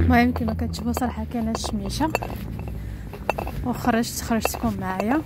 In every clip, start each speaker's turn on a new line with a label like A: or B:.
A: المهم كما كتشوفوا صراحه كاينه الشميشه خرجتكم معايا.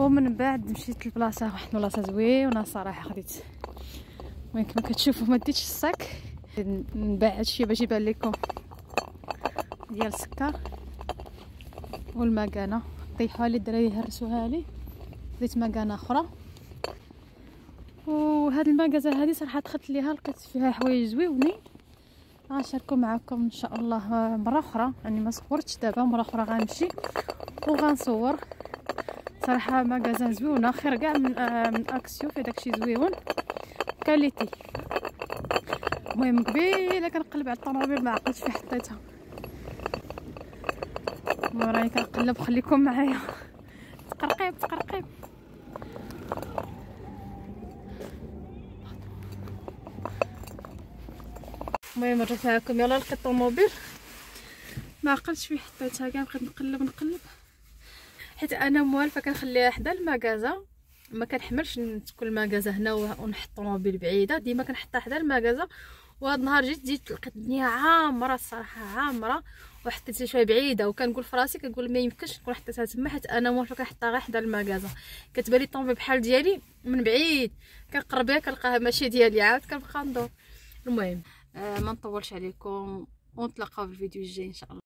A: ومن بعد مشيت لبلاصه، واحد البلاصه زوينه صراحه. خديت المهم كما كتشوفوا ما ديتش الصاك، نباع هادشي باش يبان لكم ديال السكر والمكانه. طيحوها لي الدراري هرسوها لي، خديت مكانه اخرى. وهاد المكازه هذه صراحه دخلت ليها لقيت فيها حوايج زويونين، غنشاركو معكم ان شاء الله مره اخرى. يعني ما صورتش دابا، مره اخرى غنمشي وغنصور. صراحه مكازه زويونه، خير كاع من اكسيو، في داكشي زويون كاليتي. المهم قبيله كنقلب على الطوموبيل ما عقلتش فين حطيتها. راني كنقلب، خليكم معايا. تقرقيب تقرقيب. المهم رجعت معكم، يلا لقيت الطوموبيل ما عقلتش فين حطيتها كاع. بقيت نقلب حيت انا موالفه كنخليها حدا المكازه، ما كنحملش تكون المكازه هنا ونحط الطوموبيل بعيده، ديما كنحطها حدا المكازه. وهذا النهار جيت لقيت الدنيا عامره الصراحه، عامره، وحطيتها شويه بعيده. وكنقول في راسي كنقول ما يمكنش نكون حطيتها تما، حيت انا موالفه كنحطها غير حدا المكازه. كتبان لي الطوموبيل بحال ديالي من بعيد، كنقرب ليها كنلقاها ماشي ديالي، عاد كنبقى ندور. المهم ما نطولش عليكم، ونتلاقاو في الفيديو الجاي ان شاء الله.